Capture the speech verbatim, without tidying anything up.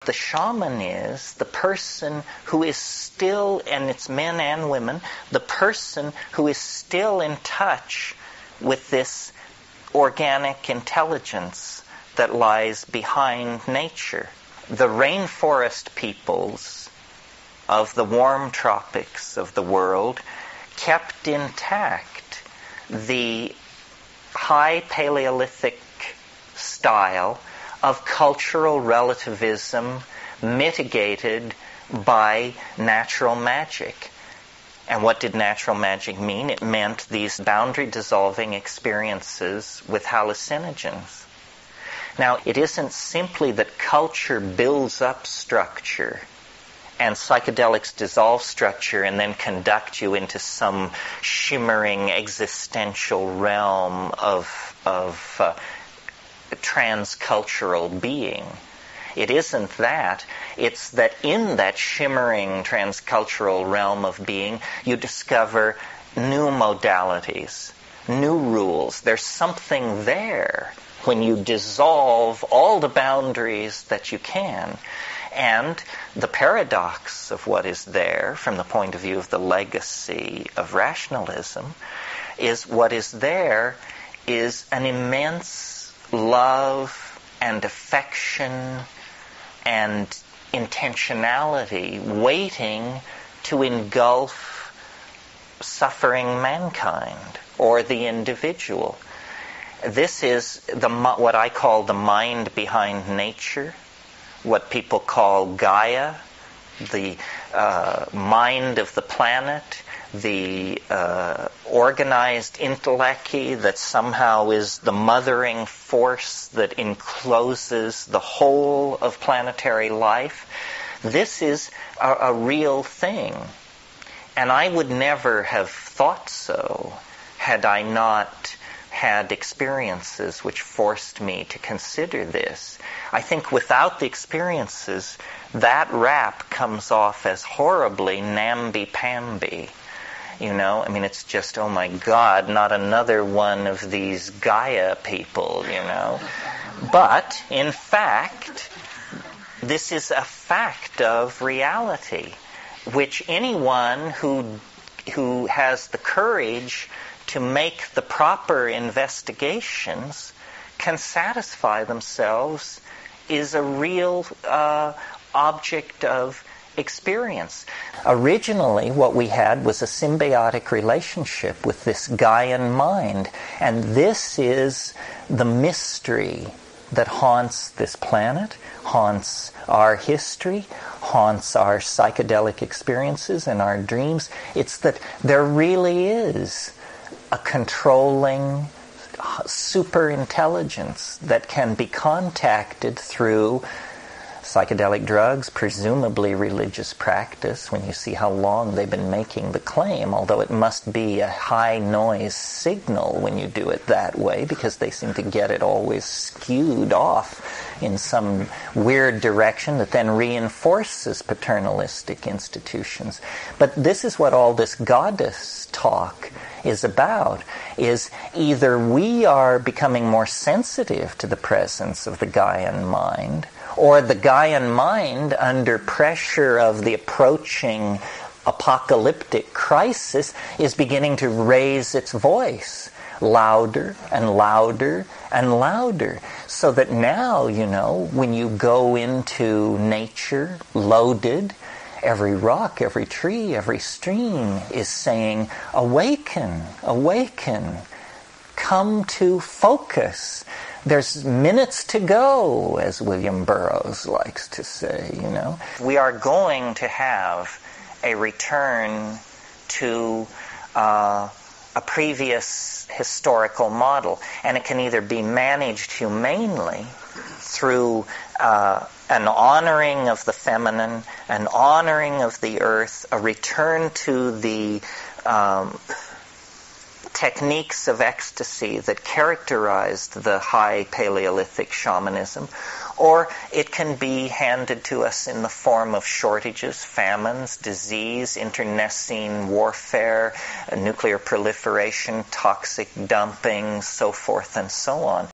the shaman is, the person who is still, and it's men and women, the person who is still in touch with this organic intelligence that lies behind nature. The rainforest peoples of the warm tropics of the world kept intact the high Paleolithic style of cultural relativism mitigated by natural magic. And what did natural magic mean? It meant these boundary-dissolving experiences with hallucinogens. Now, it isn't simply that culture builds up structure and psychedelics dissolve structure and then conduct you into some shimmering existential realm of, of uh, transcultural being. It isn't that. It's that in that shimmering transcultural realm of being, you discover new modalities, new rules. There's something there when you dissolve all the boundaries that you can. And the paradox of what is there, from the point of view of the legacy of rationalism, is what is there is an immense love and affection and intentionality waiting to engulf suffering mankind or the individual. This is the what I call the mind behind nature, what people call Gaia, the uh, mind of the planet, the uh, organized intellect that somehow is the mothering force that encloses the whole of planetary life. This is a, a real thing. And I would never have thought so had I not had experiences which forced me to consider this. I think without the experiences, that rap comes off as horribly namby-pamby. You know, I mean, it's just, oh my God, not another one of these Gaia people, you know. But, in fact, this is a fact of reality, which anyone who who has the courage to make the proper investigations can satisfy themselves is a real uh, object of experience. Originally, what we had was a symbiotic relationship with this Gaian mind, and this is the mystery that haunts this planet, haunts our history, haunts our psychedelic experiences and our dreams. It's that there really is a controlling super intelligence that can be contacted through psychedelic drugs, presumably religious practice, when you see how long they've been making the claim, although it must be a high noise signal when you do it that way, because they seem to get it always skewed off in some weird direction that then reinforces paternalistic institutions. But this is what all this goddess talk is about, is either we are becoming more sensitive to the presence of the Gaian mind, or the Gaian mind, under pressure of the approaching apocalyptic crisis, is beginning to raise its voice louder and louder and louder. So that now, you know, when you go into nature loaded, every rock, every tree, every stream is saying, awaken, awaken, come to focus. There's minutes to go, as William Burroughs likes to say, you know. We are going to have a return to uh, a previous historical model, and it can either be managed humanely through uh, an honoring of the feminine, an honoring of the earth, a return to the um, techniques of ecstasy that characterized the high Paleolithic shamanism, or it can be handed to us in the form of shortages, famines, disease, internecine warfare, nuclear proliferation, toxic dumping, so forth and so on.